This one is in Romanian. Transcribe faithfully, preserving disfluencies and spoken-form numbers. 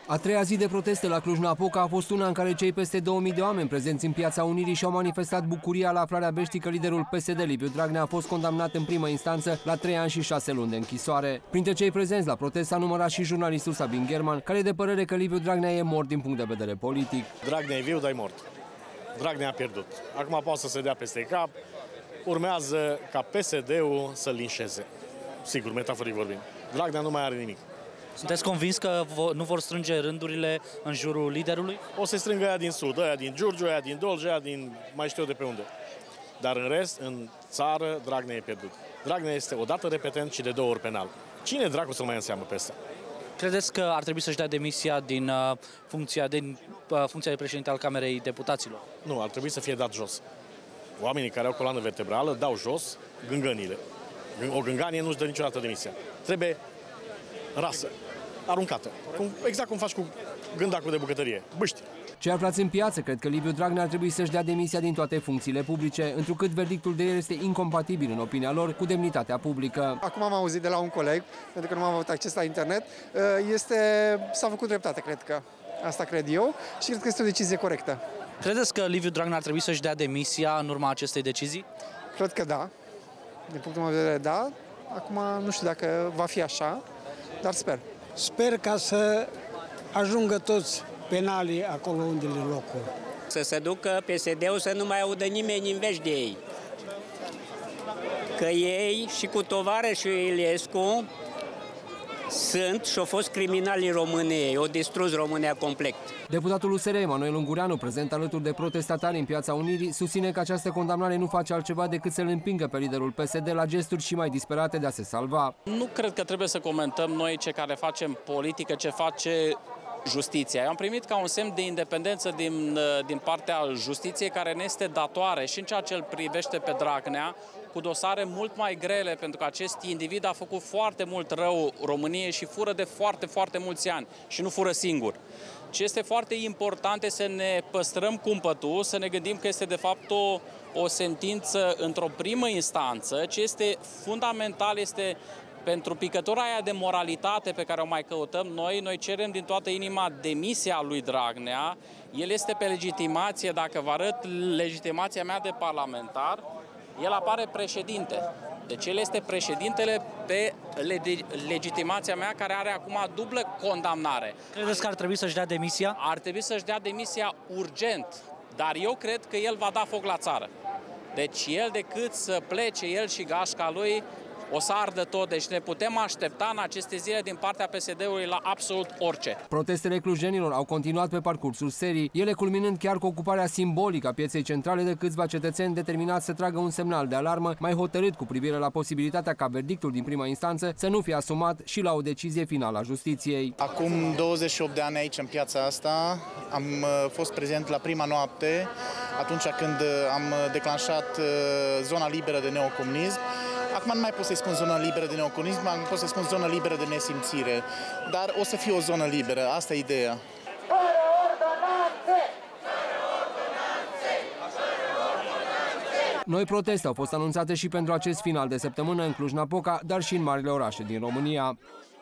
A treia zi de proteste la Cluj-Napoca a fost una în care cei peste două mii de oameni prezenți în Piața Unirii și-au manifestat bucuria la aflarea veștii că liderul P S D, Liviu Dragnea, a fost condamnat în primă instanță la trei ani și șase luni de închisoare. Printre cei prezenți la protest s-a numărat și jurnalistul Sabin German, care e de părere că Liviu Dragnea e mort din punct de vedere politic. Dragnea e viu, dar e mort. Dragnea a pierdut. Acum poate să se dea peste cap. Urmează ca P S D-ul să-l linșeze. Sigur, metaforic vorbind. Dragnea nu mai are nimic. Sunteți convins că nu vor strânge rândurile în jurul liderului? O să strângă aia din sud, aia din Giurgiu, aia din Dolj, aia din mai știu eu de pe unde. Dar în rest, în țară, Dragnea e pierdut. Dragnea este odată repetent și de două ori penal. Cine dracu să-l mai înseamnă pe ăsta? Credeți că ar trebui să-și dea demisia din, uh, funcția, din uh, funcția de președinte al Camerei Deputaților? Nu, ar trebui să fie dat jos. Oamenii care au coloană vertebrală dau jos gângănile. O gânganie nu-și dă niciodată demisia. Trebuie rasă, aruncată. Cum, exact cum faci cu gândacul de bucătărie. Bâști. Cei aflați în piață cred că Liviu Dragnea ar trebui să-și dea demisia din toate funcțiile publice, întrucât verdictul de el este incompatibil, în opinia lor, cu demnitatea publică. Acum am auzit de la un coleg, pentru că nu am avut acces la internet, este, s-a făcut dreptate, cred că. Asta cred eu și cred că este o decizie corectă. Credeți că Liviu Dragnea ar trebui să-și dea demisia în urma acestei decizii? Cred că da. Din punctul meu de vedere, da. Acum nu știu dacă va fi așa, dar sper. Sper ca să ajungă toți penalii acolo unde le locul. Să se ducă P S D-ul să nu mai audă nimeni în vești de ei. Că ei și cu tovarășul Iliescu sunt și au fost criminalii României, au distrus România complet. Deputatul U S R Emanuel Ungureanu, prezent alături de protestatari în Piața Unirii, susține că această condamnare nu face altceva decât să-l împingă pe liderul P S D la gesturi și mai disperate de a se salva. Nu cred că trebuie să comentăm noi, cei care facem politică, ce face justiția. Eu am primit ca un semn de independență din, din partea justiției, care ne este datoare și în ceea ce îl privește pe Dragnea, cu dosare mult mai grele, pentru că acest individ a făcut foarte mult rău României și fură de foarte, foarte mulți ani și nu fură singur. Ce este foarte important este să ne păstrăm cumpătul, să ne gândim că este de fapt o, o sentință într-o primă instanță. Ce este fundamental este pentru picătura aia de moralitate pe care o mai căutăm noi, noi cerem din toată inima demisia lui Dragnea. El este pe legitimație, dacă vă arăt legitimația mea de parlamentar, el apare președinte. Deci el este președintele pe legitimația mea, care are acum dublă condamnare. Credeți că ar trebui să-și dea demisia? Ar trebui să-și dea demisia urgent, dar eu cred că el va da foc la țară. Deci el, decât să plece el și gașca lui, o să ardă tot, deci ne putem aștepta în aceste zile din partea P S D-ului la absolut orice. Protestele clujenilor au continuat pe parcursul serii, ele culminând chiar cu ocuparea simbolică a pieței centrale de câțiva cetățeni determinați să tragă un semnal de alarmă mai hotărât cu privire la posibilitatea ca verdictul din prima instanță să nu fie asumat și la o decizie finală a justiției. Acum douăzeci și opt de ani aici în piața asta am fost prezent la prima noapte, atunci când am declanșat zona liberă de neocomunism. Acum nu mai pot să-i spun zonă liberă de neocomunism, acum pot să spun zonă liberă de nesimțire. Dar o să fie o zonă liberă, asta e ideea. Fără ordonanțe! Fără ordonanțe! Noi proteste au fost anunțate și pentru acest final de săptămână în Cluj-Napoca, dar și în marile orașe din România.